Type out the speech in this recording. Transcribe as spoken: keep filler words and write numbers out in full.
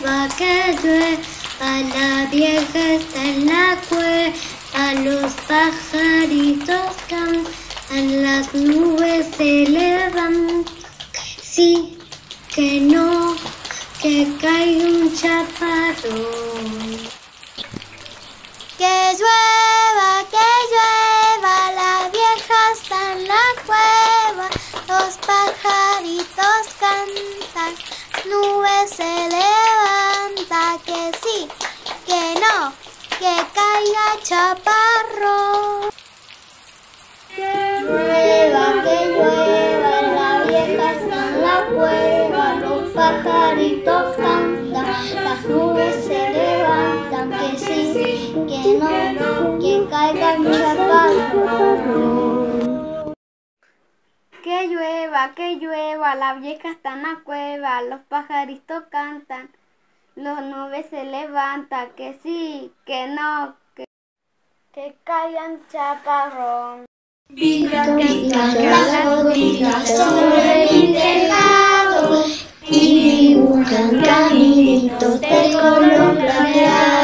llueva, que llueva, la vieja está en la cueva, los pajaritos cantan, las nubes se levantan. Sí, que no, que caiga un chaparrón. Que llueva, que llueva, la vieja está en la cueva, los pajaritos cantan, nubes se levanta, que sí, que no, que caiga chaparrón. Que llueva, que llueva, la vieja está en la cueva, los pajaritos cantan, las nubes se levantan, que sí, que no, que caiga un chaparrón. Que llueva, que llueva, la vieja está en la cueva, los pajaritos cantan, las nubes se levantan, que sí, que no, que, que caigan chaparrón. Pican, pican las gotitas sobre mi tejado y dibujan caminitos de color plateado.